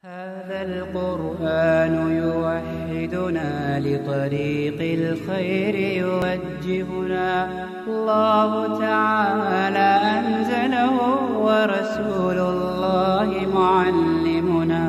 هذا القرآن يوحدنا لطريق الخير يوجهنا الله تعالى أنزله ورسول الله معلمنا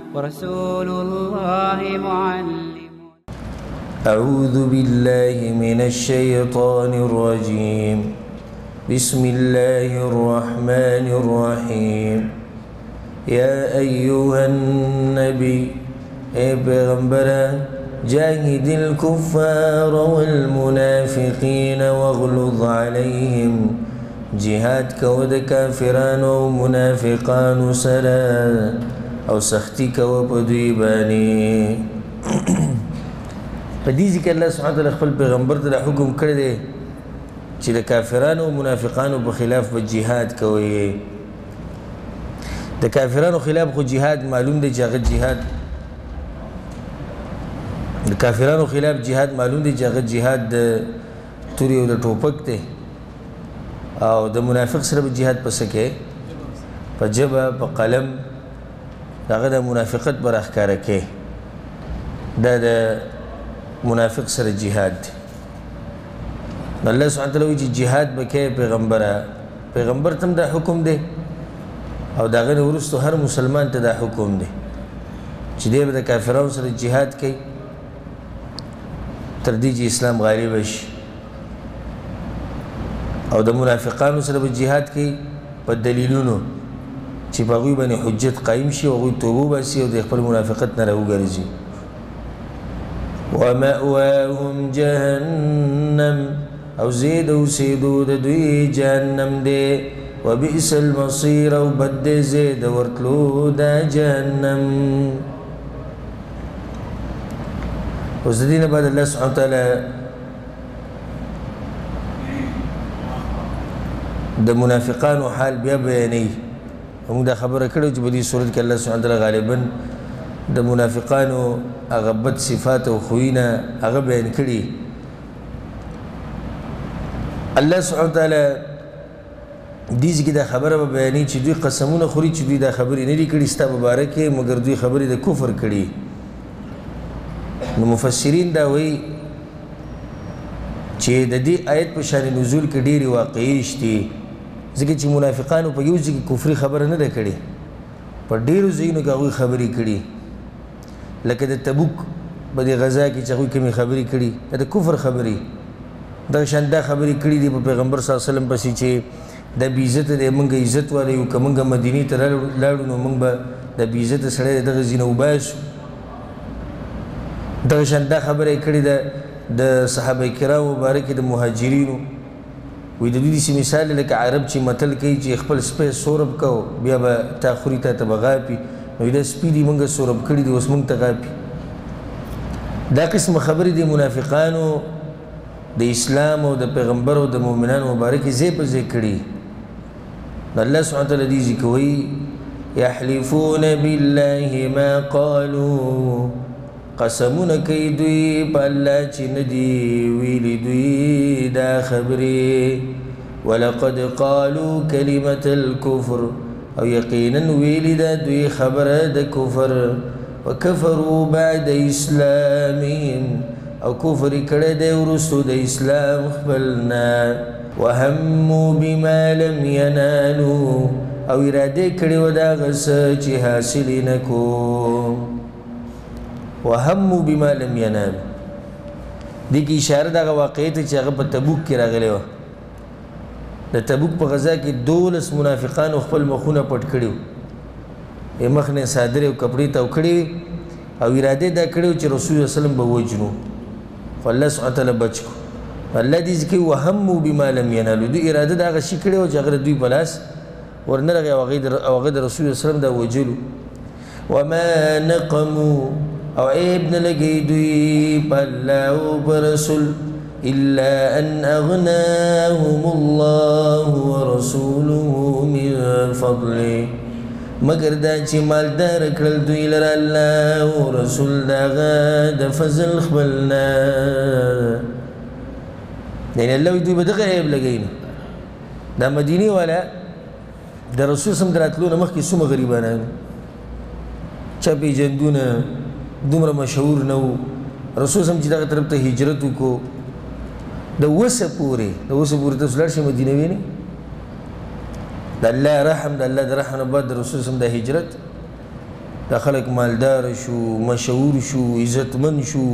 أعوذ بالله من الشيطان الرجيم بسم الله الرحمن الرحيم يا أيها النبي پیغمبر جاهد الكفار والمنافقين واغلظ عليهم جهاد كود كافران ومنافقان سرا او سختی کو په دوی باندې په دې ځکه الله سبحانه وتعالی خپل پیغمبر ته حکم کړی دی چې د کافرانو او منافقانو په خلاف به جهاد کوي. د کافرانو خلاف خو جهاد معلوم دی چې هغه جهاد د کافرانو خلاف جهاد معلوم دی چې هغه جهاد د توري او د ټوپک دی او د منافق سره به جهاد پسې کې په جبه په قلم داغه د منافقت بر اخکاره کې دا د منافق سره جهاد دی. الله سبحانه وتعالی چې جهاد وکړي پیغمبر تم دا حکم دی او داغه ورستو هر مسلمان ته دا حکم دی چې دی د کافرانو سره جهاد کوي تر دې چې اسلام غالب شي او د منافقانو سره به جهاد کوي په دلیلونو چې په غوی باندې حجت قائم شي او غوی توبه باسي او د خپل منافقت نه راوګرځي. ومأواهم جهنم او زید او سیدو د دوی جهنم دی وبئس المصير او بد زید ورتلو دا جهنم. اوس دینه بعد الله سبحانه وتعالی د منافقانو حال بیا بیانوي. موږ دا خبره کړو چې په دې صورت کې الله سبحانه وتعالی غالبا د منافقانو هغه بد صفات او خوینه هغه بیان کړي. الله سبحانه وتعالی دې ځکه دا خبره بیانوي چې دوی قسمونه خوري چې دوی دا خبرې نه دي کړي ستا مبارکه مګر دوی خبرې د کفر کړي. نو مفسرین دا وایي چې د دې آیت په شان نزول کې ډېرې واقعي شته ځکه چې منافقانو په یو ځای کې کفري خبره نه ده کړې په ډېرو ځایونو کې هغوی خبرې کړي لکه د تبوک په دې غزا کې چې هغوی کومې خبرې کړي د کفر خبرې دغه شان دا خبرې کړي دي په پیغمبر صلی الله علیه وسلم پسې چې د بې عزته دی موږ عزت والی یو که موږ مدینې ته لاړو نو موږ به د بې عزته سړی دغه ځای نه وباسو. دغه شان دا خبره کړې ده د صحابه کرامو مبارک د مهاجرینو وی د دې مثال لکه عرب چې متل کوي چې خپل سپی سورب کو بیا به تا خوري تا ته بغاپي نو دا سپی دي موږ سورب کړي دي اوس موږ ته غاپي. دا قسم خبرې د منافقانو د اسلام او د پیغمبر او د مؤمنانو مبارک ځای په ځای کړي. الله سبحانه وتعالی دې ذکر کوي يحلفون بالله ما قالوا قسمونه کوي دوی په الله چې نه دي ویلي دوی دا خبرې ولقد قالوا كلمة الكفر او یقینا ویلي دا دوی خبره د کفر وکفروا بعد اسلامهم او کفر کړه دی وروسته د اسلام خپلنا وهموا بما لم ينالوا او اراده کړي و دا غس چې حاصل نکو. وهموا بما لم ينالوا دې کې اشاره دغه واقعې ته چې هغه په تبوک کې راغلی و. د تبوک په غزا کې 12 منافقانو خپل مخونه پټ کړي یې مخ نه صادره او کپړې ته وکړي او اراده دا کړي چې رسول الله صلی الله علیه وسلم به وجنو فالله سبحانه وتعالی بچو. الله دې ځکه وهموا بما لم ينالوا دوی اراده دا غشي کړي او چې هغه دوی بلاس ورنرغه او هغه د رسول الله صلی الله علیه وسلم دا وجلو. وما نقموا او ابن لګي دوی په الله او رسول الا ان اغناهم الله ورسوله من فضله مگر دا چې مالدار کړل دوی لره الله او رسول دغه د فضل خپلنا. دین الله دوی به دغه عیب لګین دا مدینه والا د رسول سم دراتلو مخکې څومره غریبانه چا پیژندونه دومره مشهور نه و رسول صم چې دغه طرف ته هجرت وکړو د وسه پورې تاسو لاړ شئ مدینه وینئ د الله رحم د الله د رحم نه بعد د رسول صم د هجرت دا خلک مالدار شو مشهور شو عزتمن شو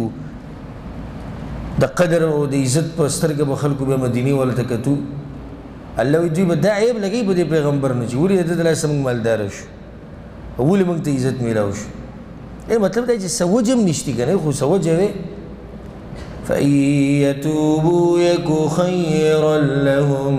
د قدر او د عزت په سترګه به خلکو به مدینې ولته کتو الله وی دوی به دا عیب لګوي په دې پیغمبر نه چې ولې د ده لاسه موږ مالداره شو ولې موږ ته عزت میلاو شو مطلب دا چې څه وجه هم نشتي که نه خو څه وجه وې فإن يتوبوا يك خيرا لهم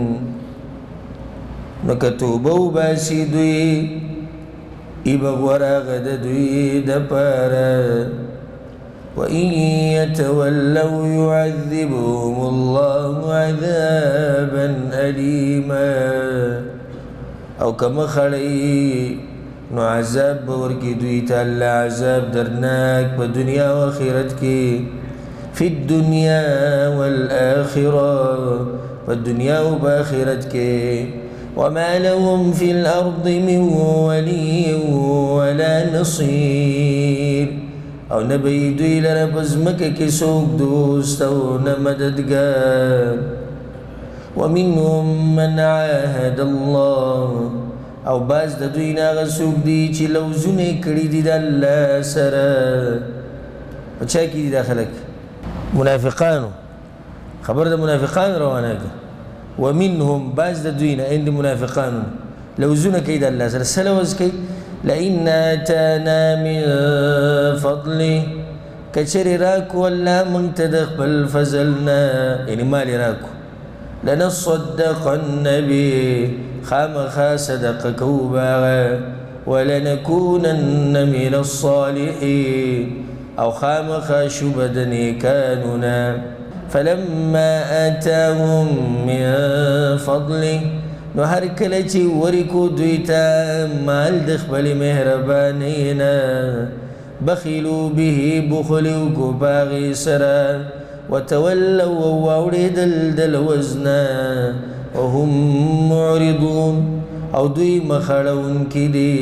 نو که توبه وباسي دوی ای به غوره هغه د دوی دپاره وإن يتولوا يعذبهم الله عذابا أليما او کما خړی نو عذاب به ورکړي دوی ته الله عذاب درناک په دنیا او آخرت کې فی الدنیا والآخرة په دنیا او په آخرت کې وما لهم في الأرض من ولي ولا نصير او نبی دوی لره په ځمکه کې څوک دوست او نه مددګار ومنهم من عاهد الله او باز د دوی نه هغه څوک دي چې لوزونه کړي دي د الله سره په چا کې دي دا خلک منافقانو خبر د منافقان روانه ده ومنهم باز د دوی نه اند منافقانو لوزونه کوي د الله سره سلوز کوي لئن آتانا من فضله کچری راکو الله مونږ ته د خپل فضلنا یعنی مال راکو لنصدقن به خامخا صدقه کوو باغه ولنكونن من الصالحين او خامخا شوبه د نیکانونه فلما آتاهم من فضله نو هر کله چې ورکو دوی ته مال د خپلې مهربانۍ نه بخلوا به بخل وکړو په هغې سره وتولوا او واوړېدل د لوز نه وهم معرضون او دوی مخړونکي دي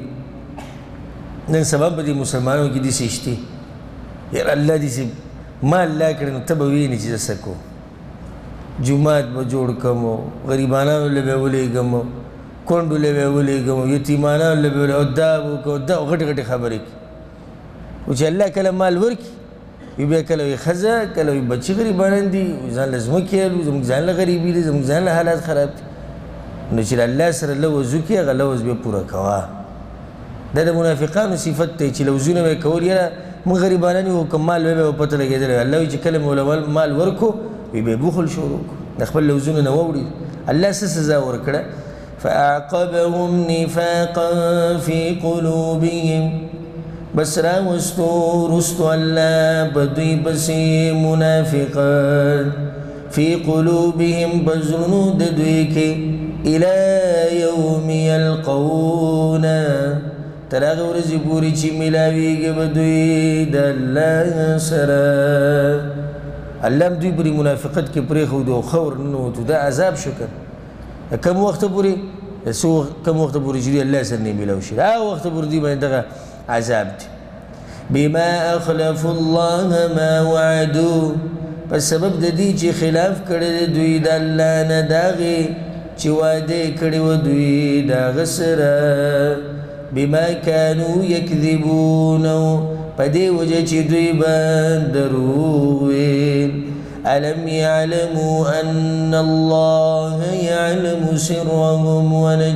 نن سبا په دې مسلمانانو کې داسې شتې یاره الله داسې مال لا کړی نو ته به وینې چې زه څه کوم جماعت به جوړ کړم غریبانانو له به ولیږم کونډو له به ولیږم یتیمانانو له به او دا وکړو دا غټې غټې خبرې کړي خو چې الله کله مال ورکړي وي بیا کله وي ښځه کله وي بچي غریبانان دي ځان له ځمکې الو زموږ ځان له غریبي دي زموږ ځان له حالات خراب دي نو چې الله سره لوز وکړي هغه لوز بیا پوره کوه دا د منافقانو صفت دی چې لوزونه به یې کول یاره موږ غریبانان یو که مال به به پته لګېدلی الله وایي چې کله مې مال ورکو وی به بخل شروع د خپل لوزونه نه واوړي الله څه سزا ورکړه فاعقبهم نفاقا في قلوبهم بس راوستو رستو الله په دوی پسې منافقان في قلوبهم بزرنو د دوی کې الى يوم يلقونه تر هغه ورځې پورې چې میلاویږي به دوی د الله سره الله هم دوی پورې منافقت کې پرېښودو او خور ننوتو دا عذاب شو که کم وخته پورې کم وخته پورې چې دوی الله سره نه میلاو شي هغه وخته پورې دوی باندې دغه عذاب دی بما اخلفوا الله ما وعدوا په سبب د دې چې خلاف کړی دوی د الله نه د هغې چې وعده کړی و دوی د هغه سره بما كانوا يكذبون په دې وجه چې دوی به دروغ ویل ألم يعلموا أن الله يعلم سرهم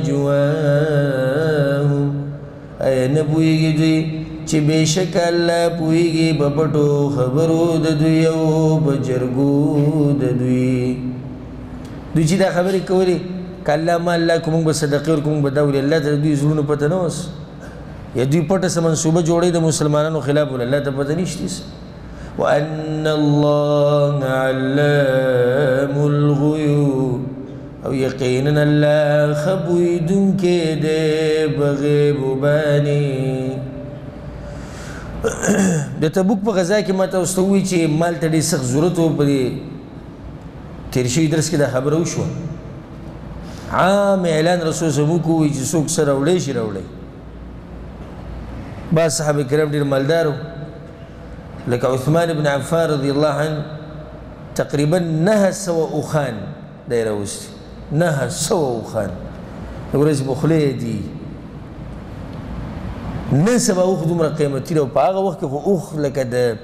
ونجواهم اے نه پوهېږي دوی چې بېشک الله پوهېږي په پټو خبرو د دوی او په جرګو د دوی چې دا خبرې کولې که الله ما الله که موږ به صدقې ورکړو موږ به دا ولې الله ته د دوی زړونو پته نه اوس یا دوی پټه څه منصوبه جوړوي د مسلمانانو خلاف ول الله ته پته نشته وأن الله علام الغیوب او یقینا الله خبویدونکی دی په غیبو باندې د تبوک په غزا کې ما تاسو ته ووایي چې مال ته ډېر سخت ضرورت و په دې تېر شوي درس کې دا خبره وشوه عام اعلان رسول صلی الله علیه وسلم وکړو چې څوک څه راوړی شي راوړی بعض صحابه کرام ډېر مالدار لکه عثمان بن عفان رضی الله عنه تقریبا 900 اوښان دی راوستي 900 اوښان د ورځې بخلې دي نن سبا اوښ دومره قیمتي دی او په هغه وخت کې خو اوښ لکه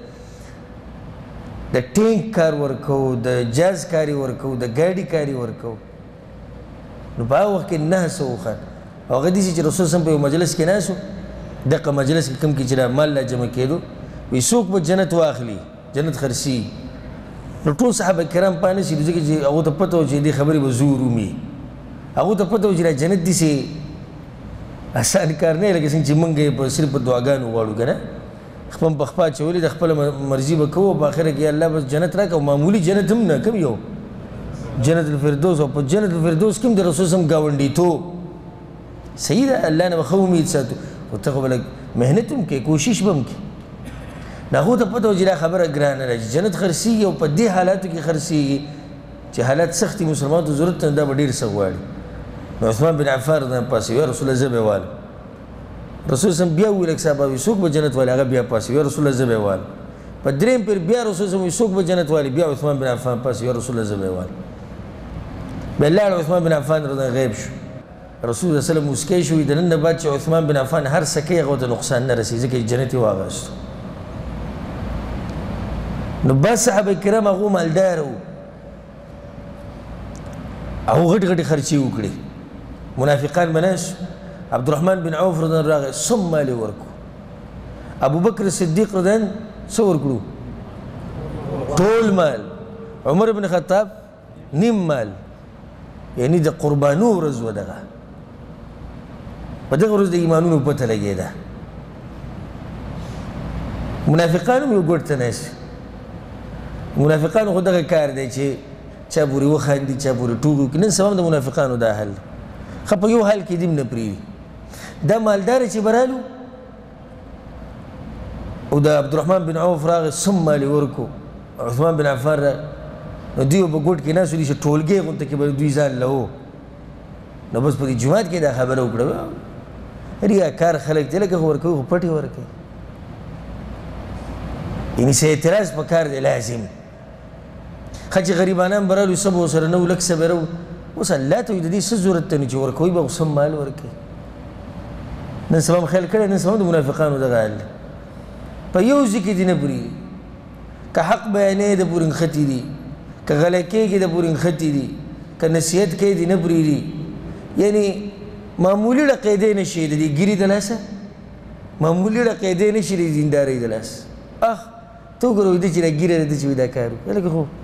د ټینک کار ورکو د جاز کاري ورکو د ګاډي کاري ورکو نو په هغه وخت کې 900 اوښان او هغه داسې چې رسول صلی په یو مجلس کې ناست و دغه مجلس کې کوم کې چې مال لا جمع کېدو وایي څوک به جنت واخلي جنت خرڅي نو ټول صحابه کرام پانه شي ځکه چې هغه ته پته و چې دې خبرې به زور ومي هغه ته پته و چې دا جنت داسې آسان کار نه لکه څنګه چې موږ یې په صرف په دعاګانو غواړو که نه خپل په خپله اچولې د خپله مرضي به کوو په آخره کې الله بس جنت راکړه او معمولي جنت هم نه کوم یو جنت الفردوس او په جنت الفردوس کې هم د رسول صلی ګاونډیتوب صحیح ده الله نه به ښه امید ساتو خو ته خو به لږ محنت هم کوې کوشش به هم کوې نو هغو ته پته و چې دا خبره ګرانه ده چې جنت خرڅېږي او په دې حالاتو کې خرڅېږي چې حالات سخت دي مسلمانانو ته ضرورت دا به ډېر څه غواړي نو عثمان بن عفان رضی الله پاسې یا رسول الله زه به یې والم رسول صلی بیا وویل صحابه وایي څوک به جنت والي هغه بیا پاسې یا رسول الله زه به یې والم په درېیم پیر بیا رسول صلی وایي څوک به جنت والي بیا عثمان بن عفان پاسې یا رسول الله زه به یې والم بیا لاړ عثمان بن عفان رضی غیب شو رسول الله صلی الله مسکی شو د نن نه بعد چې عثمان بن عفان هر څه کوي هغه ته نقصان نه رسي ځکه جنت یې واغېستو نو بس صحابه کرام هغو مالدار وو هغو غټې غټې خرچې وکړې منافقان به ناست عبدالرحمن بن عوف رضی الله راغی سم مال یې ورکړو ابوبکر صدیق رضی الله څه ورکړو ټول مال عمر بن خطاب نیم مال یعنی د قربانو ورځ وه دغه په دغه ورځ د ایمانونو پته لګېده منافقان هم یو ګوټ ته ناست منافقانو خو دغه کار دی چې چا پورې وخاندي چا پورې ټوک وکړي نن سبا هم د منافقانو دا حل ښه په یو حال کې دې هم نه پرېږدي دا مالداره چې به رالو او د عبدالرحمن بن عوف راغی سم مال یې ورکو عثمان بن عفان راغی نو دوی په ګوټ کې ناست دي چې ټولګۍ غونته کې به دوی ځان له و نو بس په دې جومات کې دا خبره وکړه ریاکار خلک دی لکه خو ورکوي خو پټې ورکوي یعنې څه اعتراض په کار دی لازم ښه چې غریبانان به رالو څه به ورسره نه و لږ څه به یې اوس الله ته د دې څه ضرورت ته نو چې ورکوي به خو سم مال ورکوي نن سبا هم خیال کړی نن سبا هم د منافقانو دغه حال دی په یو ځای کې دې نه پرېږدي که حق بیانې د پورې نښتي دي که غله کېږي د پورې نښتي دي که نصیحت کوي دې نه پرېږدي یعنې معمولي ډقېدی نه شي د دې ګیري د لاسه معمولي ډقېدی نه شي د دیندارۍ د لاسه ته وګوره وایي چې دا ګیره ده چې دا کار وکړي لکه خو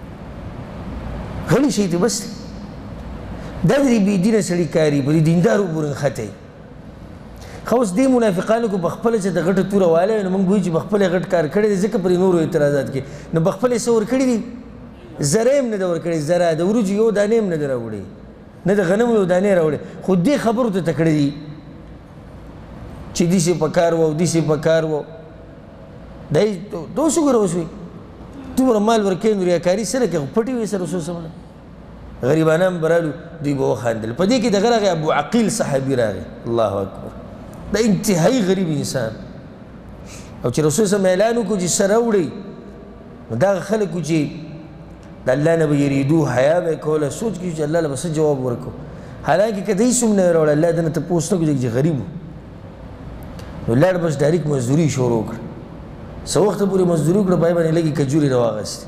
غلی شي ته بس دا د دې بېدینه سړي کار وي په دې دیندارو پورې نښتی ښه اوس دې منافقانو کو په خپله چې د غټه توره والی وي نو موږ وایو چې په خپله غټ کار کړی دی ځکه پرې نورو اعتراضات کوي نو په خپله یې څه ورکړي دي زره هم نه ده ورکړې زره د وریجو یو دانې هم نه ده راوړې نه د غنمو یو دانې راوړې خو دې خبرو ته تکړه دي چې داسې په کار و او داسې په کار و دا یې ته اوس وګوره اوس وایي دومره مال ورکوي نو ریاکاري څه نه کوي خو پټې وایي سره رسول صلی غریبانان به رالو دوی به وخندل په دې کې دغه راغی ابو عقیل صحابي راغی الله اکبر دا انتهایی غریب انسان او چې رسول صلی اعلان وکړو چې څه راوړئ نو دغه خلک وو چې د الله نه به یریدو حیا به یې کوله سوچ کړي چې الله له به څه جواب ورکړو حالانکې که دی څوم نه یې راوړه الله ده نه تپوس نه کړو چې غریب و نو لاړ بس ډایرکټ مزدوري شروع کړه څه وخته پورې مزدوري وکړه پای باندې لږې کجورې راواغېستې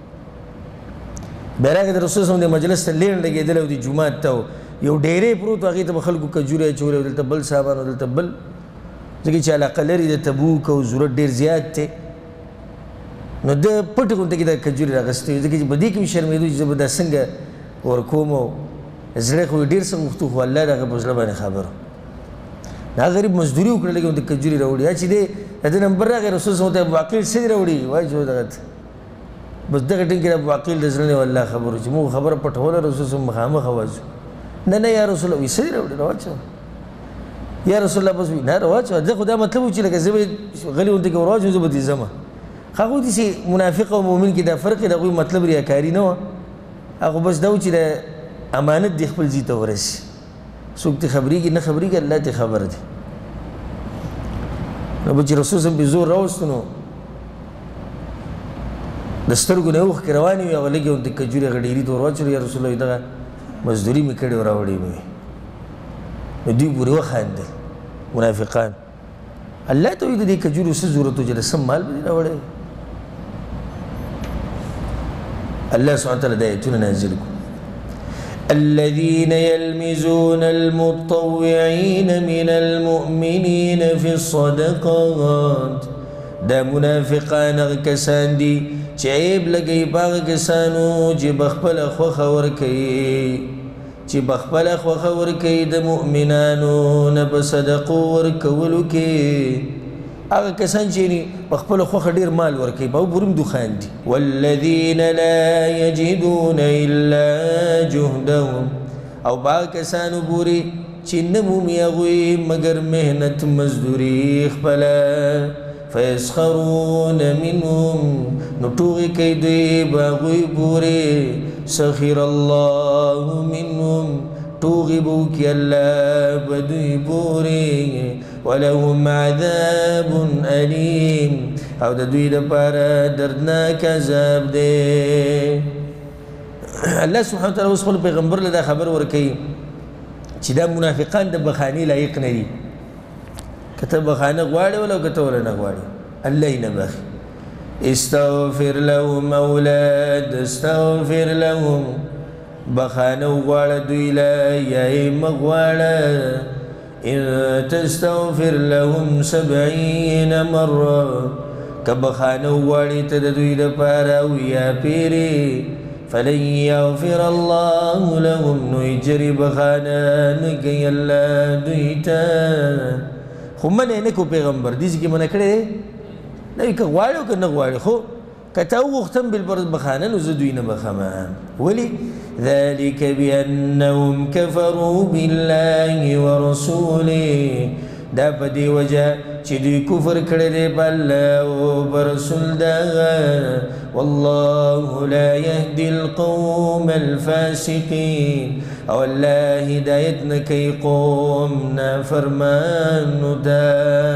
بیا راغی د رسول صلی د مجلس ته لین لګېدلی او د جومات ته یو ډیرې پروت و هغې ته به خلکو کجورې اچولې او دلته بل صاحبان او دلته بل ځکه چې علاقه لري د تبوک او ضرورت ډېر زیات دی نو د پټې غونډه کې دا کجورې راغستې وي ځکه چې په دې کې مې شرمېدو چې زه به دا څنګه ورکوم او زړه خو یې ډېر څه غوښتو خو الله د هغه په زړه باندې خبر دا غریب مزدوري وکړه لږې د کجورې راوړي یا چې دی د ده نمبر راغی رسول صلی الله ابو عقیل څه دې راوړي وایي چې دغه بس دغه ټینګ کې ابو عقیل د زړه نه والله خبرو چې موږ خبره پټوله رسول صلی مخامخ وځو نه نه یا رسول الله وایي څه دې راوړي راواچوه یا رسول الله بس وایي نه راواچوه زه خو دا مطلب و چې لکه زه به غلي غونډه کې ورواچوم زه به دې ځمه هغوی داسې منافق او مؤمن کې دا فرق دی د هغوی مطلب ریاکاري نه وه هغه بس دا و چې د امانت دې خپل ځای ته ورسي څوک ترې خبرېږي نه خبرېږي الله ترې خبر دی نو به چې رسول صلی په زور راوستو نو د سترګو نه اوښکې روانې وي هغه لږې غوندې کجورې هغه ډېري ته ور واچولې یا رسول الله دغه مزدوري مې کړې او راوړې مې نو دوی پورې وخاندل منافقان الله ته وایي د دې کجورو څه ضرورت و چې د سم مال به دې راوړی الله سبحانه وتعالی د آیتونه نازل کړو الذين يلمزون المتطوعين من المؤمنين في الصدقات دا منافقان هغه کسان دي چې عیب لګوي په هغه کسانو چې بخپله خوښه ورکوي چې بخپله خوښه ورکوي د مؤمنانو نه په صدقو ورکولو کې هغه کسان چې بخپله خوښه ډېر مال ورکوي په هغو پورې هم دوخان دي والذین لا یجدون الا جهدهم او په هغه کسانو پورې چې نه مومي هغوی مګر محنت مزدوري خپله فیسخرون منهم نو ټوغې کوي دوی په هغوی پورې سخر الله منهم ټوغې به وکړي الله په دوی پورې ولهم عذاب الیم او د دوی دپاره دردناک عذاب دی الله سبحانه وتعالی اوس خپل پیغمبر له دا خبر ورکوي چې دا منافقان د بخاني لایق نه دي که ته بخانه غواړې ولا که ته ولا نه غواړې الله یې نه بخي استغفر لهم اولاد استغفر لهم بخانه وغواړه دوی له یا یې مه غواړه ان تستغفر لهم 70 مره که بخانه وغواړې ته د دوی دپاره اویا پیرې فلن یغفر الله لهم نو اجرې بخانه نه کوي الله دوی ته خو منې نه کو پیغمبر داسې کې منع کړی دی نه که غواړې او که نه غواړې خو که تا وغوښتم بالفرض بخانه نو زه دوی نه بخمه ولې ذلك بأنهم كفروا بالله ورسوله دا په دې وجه چې دوی کفر کړی دی په الله او په رسول دغه والله لا يهدي القوم الفاسقين او الله هدایت نه کوي قوم نافرمانو ته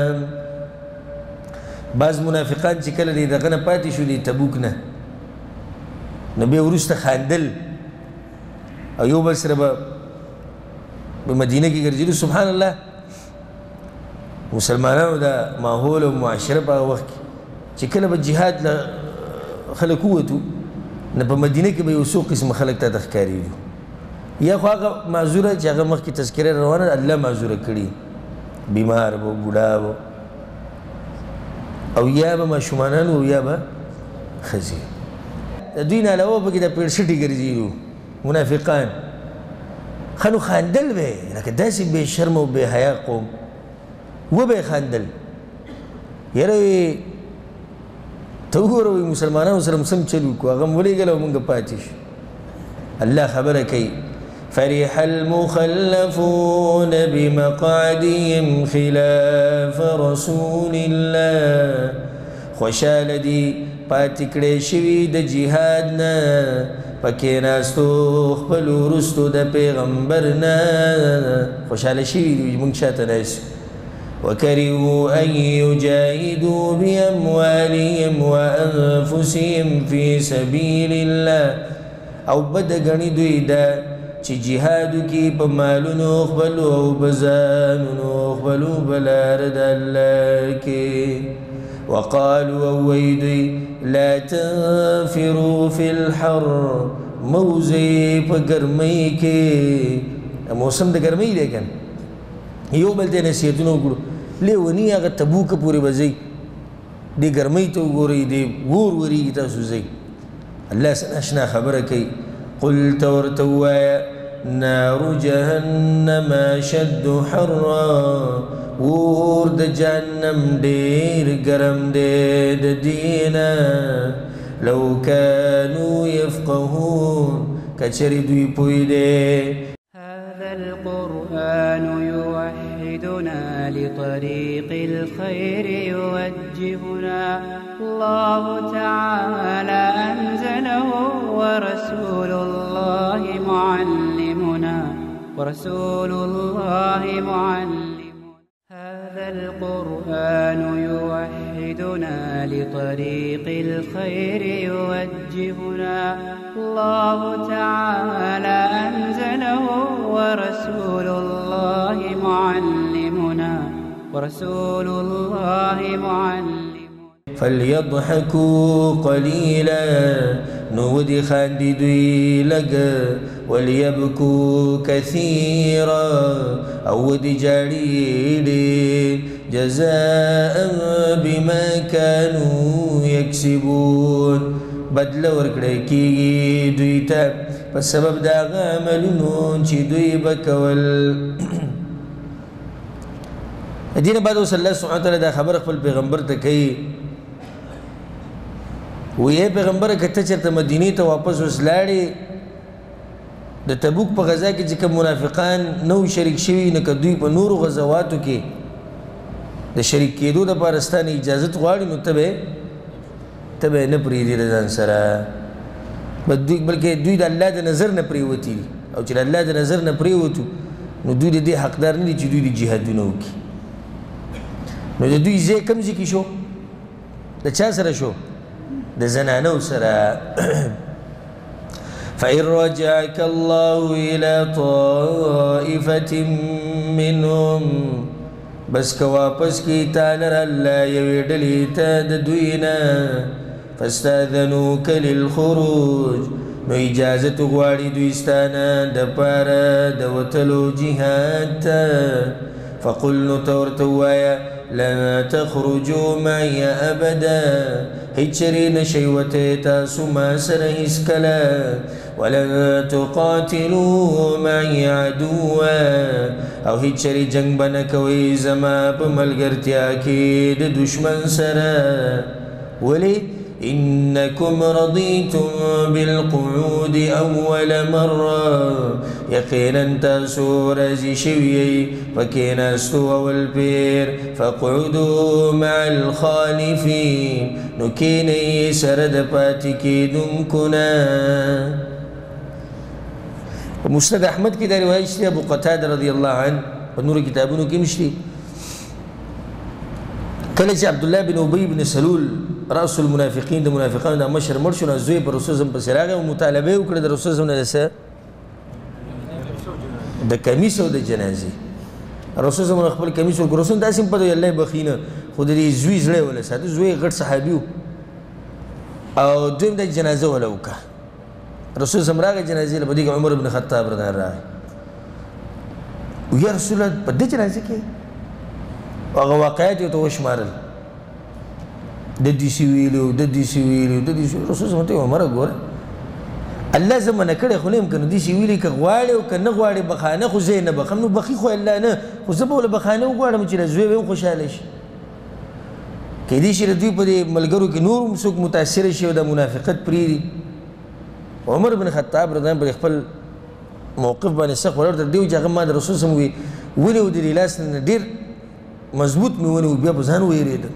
بعض منافقان چې کله دی دغه نه پاتې شو دی تبوک نه نو بیا وروسته خاندل او یو بل سره به مدینه کې ګرځېدو سبحان الله مسلمانانو دا ماحول او معاشره په هغه وخت کې چې کله به جهاد له خلک ووتو نه په مدینه کې به یو څو قسمه خلک ته ته ښکارېدو یا خو هغه معذوره چې هغه مخکې تذکره روانه الله معذوره کړي بیمار به بوډا به او یا به ماشومانان او یا به ښځې د دوی نه علاوه پکې د پیړسټي ګرځېدو منافقان ښه نو خاندل به لکه داسې بې شرمه او بې حیا قوم وبه یې خاندل یاره ته وګوره وایي مسلمانانو سره سم چل وکړو هغه م ولېږل او مونږ پاتې شو الله خبره کوي فرح المخلفون بمقعدهم خلاف رسول الله خوشحاله دي پاتې کړی شوي د جهاد نه په کېناستو خپلو وروستو د پیغمبر نه خوشحاله شوي دي مونږ شاته ناست وكرهوا أن يجاهدوا بأموالهم وأنفسهم في سبيل الله او بد غني دوی دا چې جهادو کې په مالونو خپلو او په ځانونو خپلو بلار د الله کې وقالوا اوی دوی لا تنفروا في الحر موزي په ګرمۍ کې موسم د ګرمۍ دی کنه یو بل ته نصیحتونه وکړو لیونی هغه تبوک پورې به ځئ دې ګرمۍ ته وګورئ دې اور ورېږي تاسو ځئ الله اشنا خبره کوي قل ته ورته ووایه نار جهنم اشد حرا اور د جهنم ډېر ګرم دی د دې نه لو كانوا يفقهون کچرې دوی پوه دی القرآن يوحدنا لطريق الخير يوجهنا الله تعالى أنزله ورسول الله معلمنا هذا هذا القرآن يوحدنا لطريق الخير يوجهنا الله تعالى أنزله ورسول الله معلمنا فليضحكوا قليلا نودي خاندي دوي لغا وليبكوا كثيرا او ودي جاري جزاء بما كانوا يكسبون بدل ورکړی کیږي دوی ته په سبب دا عملونو چې دوی بکول. دینه بعد صلی الله سبحانه وتعالی دا خبر خپل پیغمبر ته کوي وې پیغمبر کته چرته مدینه ته واپس وسلاړي د تبوک په غزا کې چې کوم منافقان نو شریک شوي نه کدوې په نورو غزواتو کې د شریک کېدو د پارستان اجازه غواړي نو تبه نه پریدي ځان سره بلکې دوی د الله د نظر نه پریوتی او چې الله د نظر نه پریوتو نو دوی د حقدار نه دي چې دوی د جهادونه وکړي. نو د دوی ځای کوم ځای کې شو د چا سره شو د زنانو سره. فإن رجعك الله إلى طائفة منهم بس که واپس کی تعالی الله یوې ډلې ته د دوی نه فاستاذنوك للخروج نو اجازت غواړي دوی ستانه د پاره د وتلو جهاد ته فقل نو ورته ووایه لا تخرجوا معي ابدا هیچرې نشئ وتی تاسو ما سره هیڅکله ولن تقاتلوا معي عدوا او هیچرې جنگ به نه کوئ زما په ملګرتیا کې د دشمن سره. ولې إنكم رضيتم بالقعود أول مرة يقينا تاسو رازي شويي فكيناستو أول بير فاقعدوا مع الخالفين نكيني سرد باتكي دمكنا. ومسند أحمد كده رواية اشتري أبو قتادة رضي الله عنه ونور كتابونه كمشتي كلش عبد الله بن أبي بن سلول رأس المنافقين ده منافقان ده مشر مرشون زوی پر رسول زم پس راغه مطالبه وکړه د رسول زم نه سره د کمیس او د جنازه. رسول زم خپل کمیس او رسول داسې په الله بخینه خود دې زوی زړه ولا ساده زوی غټ صحابیو او دویم د جنازه ولا وکړه. رسول زم راغه جنازه له بدیګ عمر بن خطاب رضی الله عنه ويا رسول الله په دې جنازه کې هغه واقعیت ته وشمارل د دې سویلو رسول الله ته عمر ګور الله زمونه کړه خو نیم کنه دې سویلې ک غواړي او کنه غواړي بخانه خو زینب بخنو بخي خو الله نه خو زبول بخانه غواړم چې زوی به خوشاله شي کې دې شي دوی په ملګرو کې نور مسوک متاثر شي د منافقت پری. عمر بن خطاب رضی الله عنه خپل موقف باندې سخت ورته دیو چې هغه ما د رسول الله وی ولې د لاس نه ډیر مضبوط مې ونه بیا په ځان وېریدل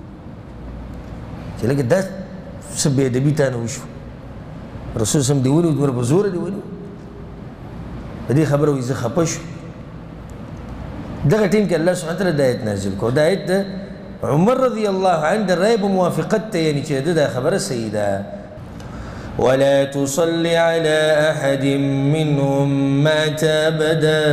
چې لکه دا څه بې ادبي تا نه وشو. رسول سم دی ونیو دومره په زوره دی ونیو په دې خبره وایي زه خفه شو. دغه ټیم کې الله سبحانه وتعالی د آیت نازل کړو. د آیت د عمر رضی الله عنه د رای په موافقت ته یعنې چې دا خبره صحیح ده. ولا تصل على أحد منهم مات أبدا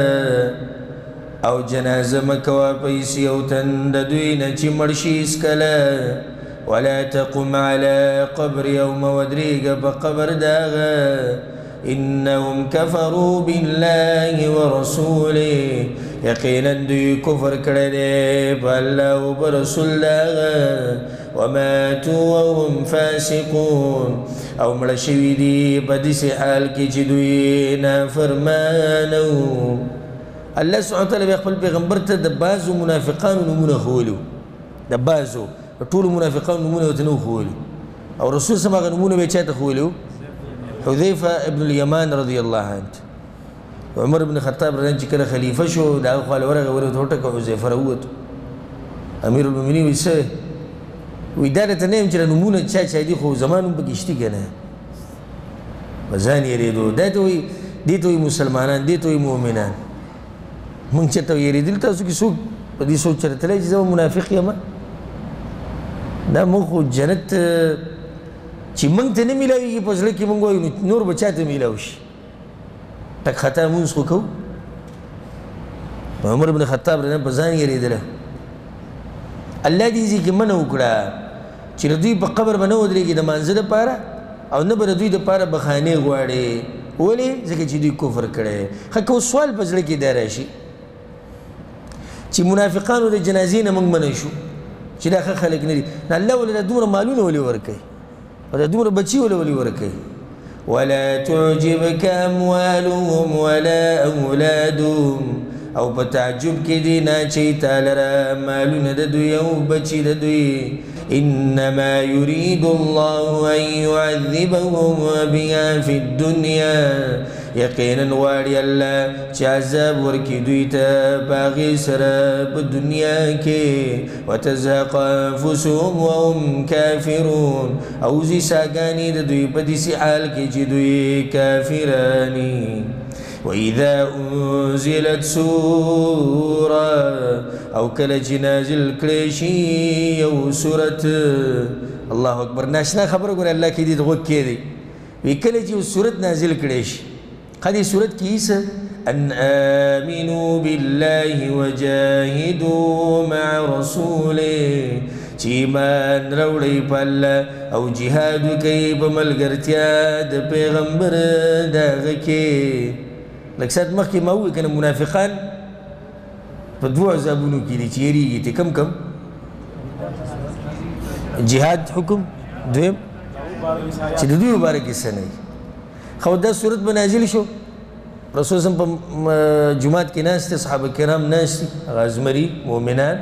او جنازه مکوا پیسې او تن د دوی نه چې مړ شي هېڅکله. ولا تقم على قبر يوم ودريق بقبر داغا إنهم كفروا بالله ورسوله يقينا دوی کفر کړی بالله وبرسول داغا وماتوا وهم فاسقون او مړه شوي دي په داسې حال کې چې دوی نافرمانه. الله سبحانه وتعالی خپل پیغمبر ته د بعضو منافقانو نمونه ښولي د بعضو ټول منافقان نمونه ورته نه ښولي او رسول صلی الله علیه وسلم نمونه به چاته ښولي حذیفه ابن الیمان رضی الله عنه. عمر بن خطاب رضی الله عنه چې کله خلیفه شو د هغه خواله ورغه وټکه حذیفه راووت امیر المؤمنین وایي څه وایي دا درته نه یم چې نمونه چا دي خو زما نوم پکې شته که نه په ځان یېرېدو دا ته وایي دې ته وایي مسلمانان دې ته وایي مؤمنان. مونږ چېرته یېرېدل تاسو کې څوک په دې سوچ سره تللی چې زه منافق یم دا موږ خو جنت چې موږ ته نه میلاویږي په زړه کې موږ وایو نور به چا ته میلاو شي ټک خطا مونځ خو کوو عمر بن خطاب رضی په ځان یېرېدله الله دې ځای کې منع وکړه چې د دوی په قبر به نه ودرېږي د مانځه دپاره او نه به د دوی دپاره بخانې غواړي ولې ځکه چې دوی کفر کړی ښه که اوس سوال په زړه کې دا راشي چې منافقانو د جنازې نه موږ منع شو چې دا ښه خلک نه دي نو الله ولې دا دومره مالونه ولې ورکوي او دا دومره بچي ولې ورکوي ولا تعجبك أموالهم ولا أولادهم او په تعجب کې دي نه چې تعالی را مالونه د دوی او بچي د دوی انما يريد الله ان يعذبهم بها في الدنيا یقینا غواړي الله چې عذاب ورکړي دوی ته په هغې سره په دنیا کې وتزهق انفسهم وهم کافرون او ځي ساګانې د دوی په داسې حال کې چې دوی کافراني وإذا أنزلت سورة أو كلا نازل كليشي أو سورة الله أكبر ناشنا خبر أقول الله كي دي تغوك كي وكلا سورة نازل كليشي هذه سورة كيسة أن آمنوا بالله وجاهدوا مع رسوله چیمان روڑی پالا او جهادو کئی بملگرتیا د پیغمبر داغکی لکه سات مخکې ما ووایي که نه منافقان په دوه عذابونو کې دي چې یېرېږي ته کم جهاد حکم دویم چې د دوی مبارک کې څه نه وي خو دا صورت به نازل شو رسول صلی په جومات کې ناست دي صحابه کرام ناست دي هغه زمري مؤمنان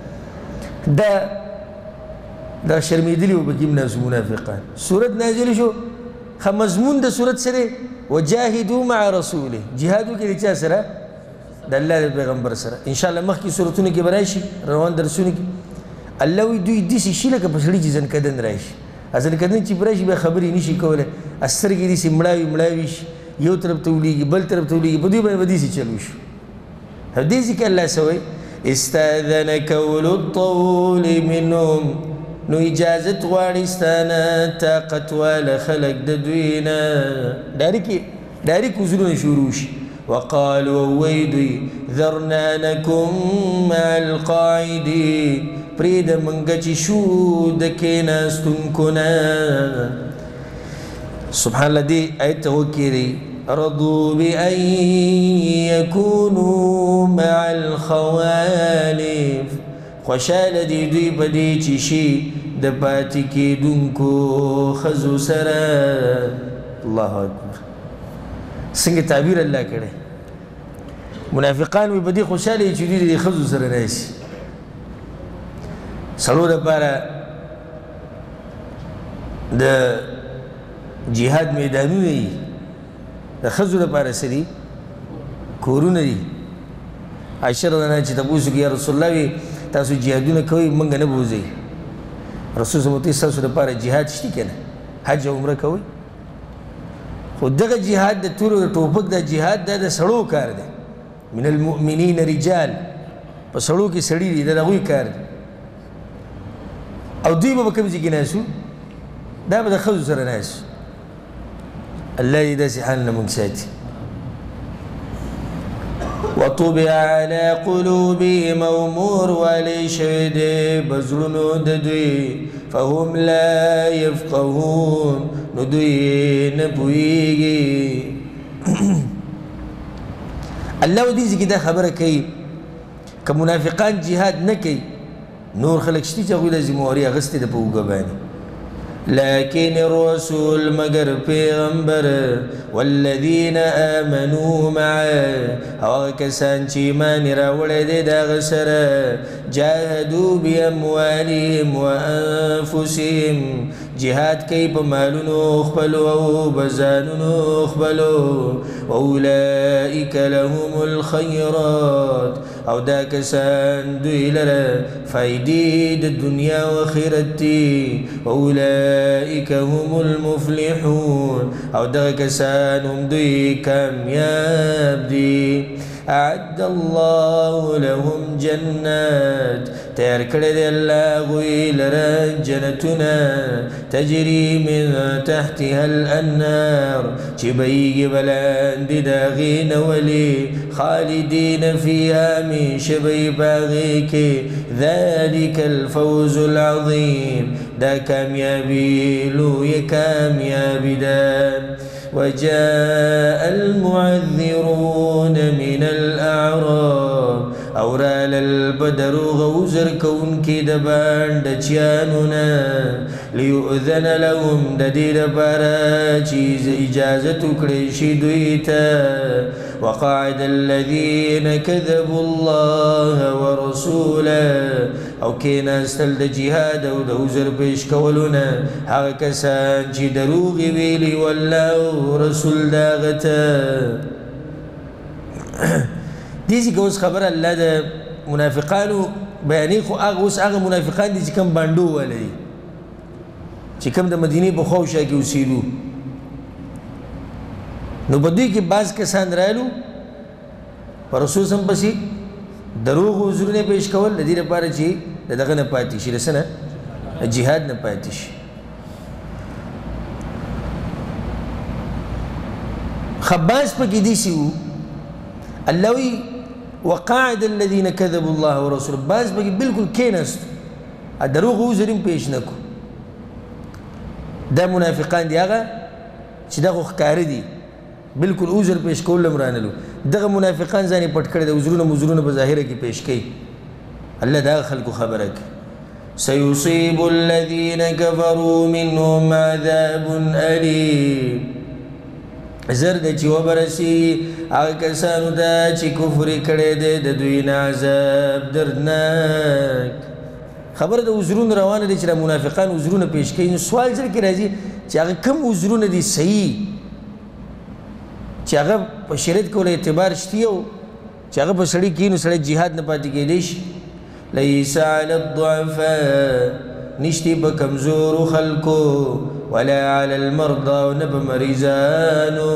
دا شرمېدلي وو پکې هم ناست منافقان صورت نازل شو خو مضمون د صورت سره وجاهدوا مع رسوله جهادو کې د چا سره د الله د پیغمبر سره ان شاء الله مخکې صورتونه کې به راشي روان درسونه کې الله وایي دوی داسې شي لکه په سړي چې زنکدن راشي زنکدن چې راشي بیا خبرې نشي کولی سترګې داسې مړاوي شي یو طرف ته ولیږي بل طرف ته ولیږي په دوی باندې به داسې چل وشو دې ځکه الله څه وایي استاذنك اولو الطول منهم نو اجازت غواړي ستانه طاقت والا خلق د دوی نه ډایرک وزرونه شروع شي وقالوا ويدي ذرنا نكن مع القاعدين پرېږده موږ چې شو د کېناستونکو نه سبحان الله دې آیت ته وکړئ رضوا بأن يكونوا مع الخوالف خوشاله دي دوی په دې چې شي د پاتې کېدونکو ښځو سره الله اکبر څنګه تعبیر الله کړی منافقان وي په دې خوشاله چې دوی د ښځو سره راشي سړو دپاره د جهاد میدانونه دي د ښځو دپاره څه دي کورونه دي عایشه رضی الله عنها چې تپوس وکړي یا رسول الله وي تاسو جهادونه کوئ موږ نه بوځئ رسول صلی الله علیه وسلم ستاسو دپاره جهاد شته که نه حج او عمره کوئ خو دغه جهاد د تورو د ټوپک دا جهاد دا د سړو کار دی من المؤمنین رجال په سړو کې سړي دي دا د هغوی کار دی او دوی به په کوم ځای کې ناست دا به د ښځو سره ناست الله دې داسې حال نه موږ ساتي وطبع على قلوبهم امور ولي شهد بزرنو ددوي فهم لا يفقهون ندوي نبويږي الله دې ځکه دا خبره کوي که منافقان جهاد نه کوي نور خلک شته چې هغوی له ذمهواري اخیستې ده په اوږه باندې لكن الرسول مگر پیغمبر والذین آمنوا معه هغه کسان چې ایمان راوړی دی د هغه سره جاهدوا باموالهم وانفسهم جهاد کوي په مالونو خپلو او بزانونو خپلو واولئک لهم الخیرات او دا کسان دوی لره فایدې د دنیا و آخرت دي واولئک هم المفلحون او دغه کسان هم دوی کامیاب دي اعد الله لهم جنات تیار کړی دی الله هغوی لره جنتونه تجري من تحتها الانهار چې بهیږي به لاندې د هغې نه ولې خالدین فیها همیشه به یې په هغې کې ذلک الفوز العظیم دا کامیابي لویه کامیابي ده وجاء المعذرون من الأعراب أورال البدر غوزر كون كيد باند چيانونا ليؤذن لهم دديد بارا چيز إجازة كريشي دويتا وقعد الذين كذبوا الله ورسوله او کینا استل د جهاد او د عذر پیش کولونه هغه کسان چې دروغ ویلي والله رسول داغته دیسی که اوس خبر الله د منافقانو بیانې خو اوس هغه منافقان دي چې کوم بانډو ولري چې کوم د مدینې په خوشا کې اوسېدو نو په دې کې بعض کسان رالو پر رسول سم پسې دروغ عذرونه پیش کول د دې لپاره چې دغه نه پاتې شي رسنه جهاد نه پاتې شي خباز پکې دي سیو الله وی وقاعد الذين كذبوا الله ورسوله باز پکې بالکل کېنست دروغ عذریم پیش نکو دا منافقان دی هغه چې دغه ښکار دي بالکل عذر پیش کول لمرانلو دغه منافقان ځانې پټ کړي د عذرونه په ظاهره کې پیش کوي الله دا خلکو خبره کوي سيصيب الذين كفروا منهم عذاب أليم زرد چې وبرسي هغه کسانو ته چې کفر کړی دی د دوی نه عذاب دردناک خبره د عذرونو روانه دي چې منافقان عذرونه پیش کوي نو سوال ځل کې راځي چې هغه کوم عذرونه دي صحیح چې هغه په شریعت کې ول اعتبار شته او چې هغه په سړی کې نو سړی جهاد نه پاتې کېدی شي ليس على الضعفاء نشتي بكمزور خلقو ولا على المرضى ونب مريزانو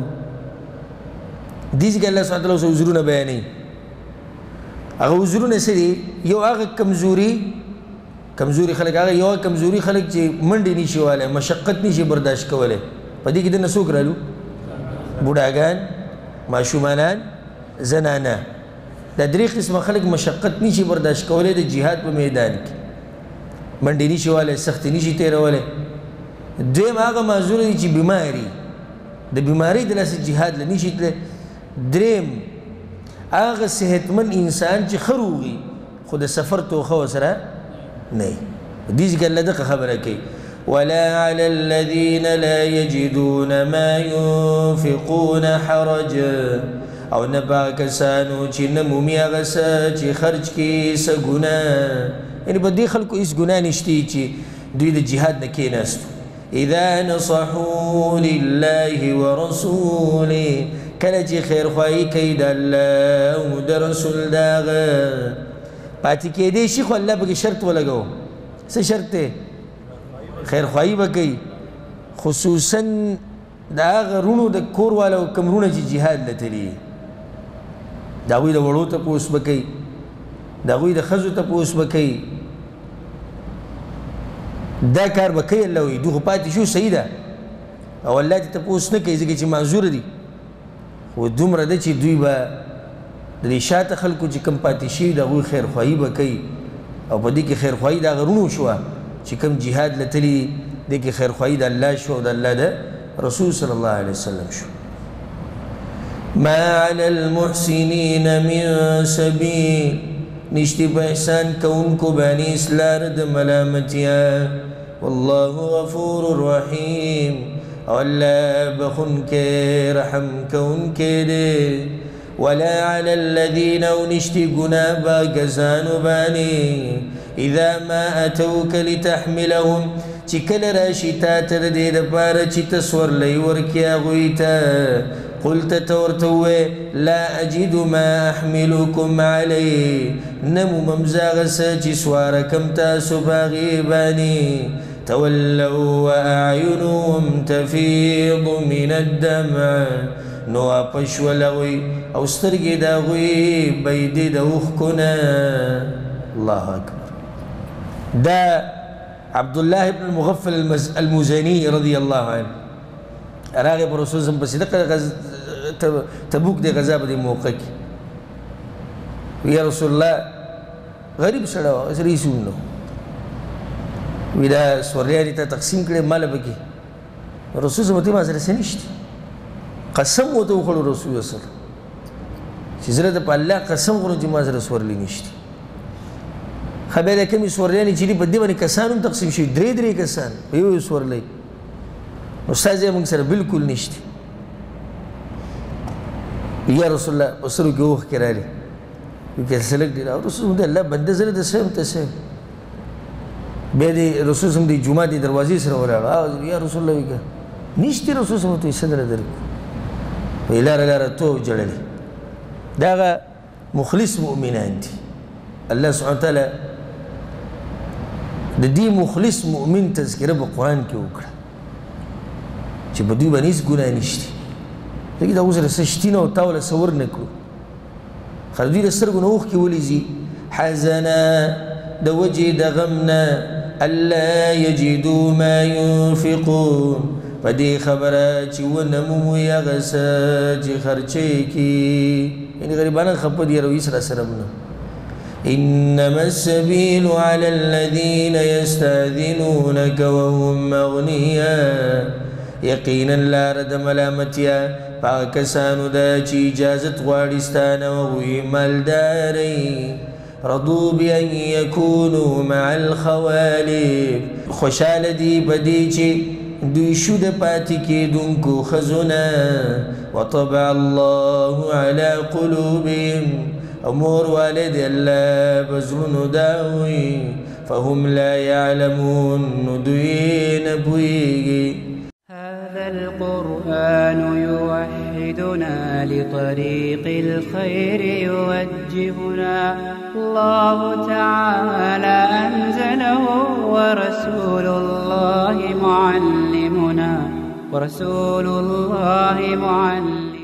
ديز قال الله سبحانه وتعالى وزرون بياني اغه وزرون سدي يو اغه کمزوري خلق اغه يو کمزوري خلق چې منډي نشي واله مشقت نشي برداشت کوله پدې کې د نسوک رالو بوډاګان ماشومانان زنانا دا درې قسمه خلک مشقت نشي برداشت کولای د جهاد په میدان کې منډي نشي واله سخت نشي تیروله دویم هغه معذور دي چې بیماری د بیماری د لاس جهاد لنشي تل دریم هغه صحتمن انسان چې خروغي خو د سفر توخه وسره نه دي ځکه لدغه خبره کوي ولا على الذين لا يجدون ما ينفقون حرج او نبا کسانو چې نمومي هغه څه چې خرج کړي څه ګناه یعنې په دې خلکو هېڅ ګناه نشته چې دوی د جهاد نه کېناستو اذا نصحوا لله ورسوله کله چې خیرخواهي کوي د الله او د رسول د هغه پاتې کېدی شي خو الله پکې شرط ولګو څه شرط دی خیرخواهي به کوي خصوصا د هغه رونو د کور والا کوم رونه چې جهاد له تلي د هغوی د وړو تپوس به کوي د هغوی د ښځو تپوس به کوي دا کار به کوي الله وایي دوی خو پاتې شو صحیح ده او الله دې تپوس نه کوي ځکه چې معذوره دي خو دومره ده چې دوی به د دې شاته خلکو چې کوم پاتې شوي د هغوی خیرخواهي به کوي او په دې کې خیرخواهي د هغه رونو شوه چې کوم جهاد له تلي دې کې خیرخواهي د الله شو او د الله د رسول صلی الله علیه وسلم شو ما على المحسنين من سبيل نشتی په احسان کوونکو باندې اسلار د ملامتیا والله غفور رحیم او الله بخونکې رحم کوونکې دی ولا على الذين ونشتي قنابا قزانو باني إذا ما أتوك لتحملهم چکل راشتا تردي دبارا چی تصور لي ورکیا غويتا قلت تورتوه لا أجد ما أحملكم عليه نمو ممزاغ ساچی سواركم تاسو باغيباني تولوا وأعينهم تفيض من الدمع نو واپس شول هغوی او سترګې د هغوی بیدې د اوښکو نه. الله اکبر. دا عبدالله ابن المغفل المزني رضی الله عنه راغی په رسول صلی الله علیه وسلم پسې تبوک د غزا په دې موقع کې یا رسول الله غریب سړی و هسې رئیس هم نه وي دا سوریانې ته تقسیم کړې ماله پکې رسول صلی الله علیه وسلم ما سره څه نشته قسم ورته وخوړو رسول الله صلی الله علیه وسلم چې زه د په الله قسم خورم چې ما سره سورلي نشته. ښه بیا د کومې سوریانې چې دي په دې باندې کسان هم تقسیم شوي درې کسان په یو سورلی نو ستا ځای موږ سره بلکل نشته. یا رسول الله په سترګو کې اوښکې رالې وکړې سلک دي او رسول د الله بنده زه ته څه یم ته څه یم. بیا د رسول صلی د جومات د دروازې سره ولاړ یا رسول الله وکړه نشته رسول صلی ته څه دله درکړو وایي لاره تو جړلې. دا هغه مخلص مؤمنان دي. الله سبحانه وتعالی د دې مخلص مؤمن تذکره په قرآن کې وکړه چې په دوی باندې هېڅ ګناه نشته لکه دا اوس سره څه شتي نه او تا وله څه ورنه کړو خو د دوی د سترګو نه اوښکې ولیځي حزنا د وجې د غم نه الا یجدوا ما ینفقون په دې خبره چې ونه موموي هغه څه چې خرچې کړي یعنې غریبانه خفه دي یاره هېڅ راسره نه. إنما السبيل على الذين يستأذنونك وهم أغنياء يقينا لار د ملامتیا پاکستانو دا چې اجازت غواړي ستانه وغوی مالداري رضوا بأن يكونوا مع الخوالف خوشحاله دي په دې چې دوی شو د پاتې کېدونکو ښځونه وطبع الله على قلوبهم امور والد الله بزرونو داوي فهم لا يعلمون ندوين بويغي. هذا القرآن يوحدنا لطريق الخير يوجهنا الله تعالى أنزله ورسول الله معلمنا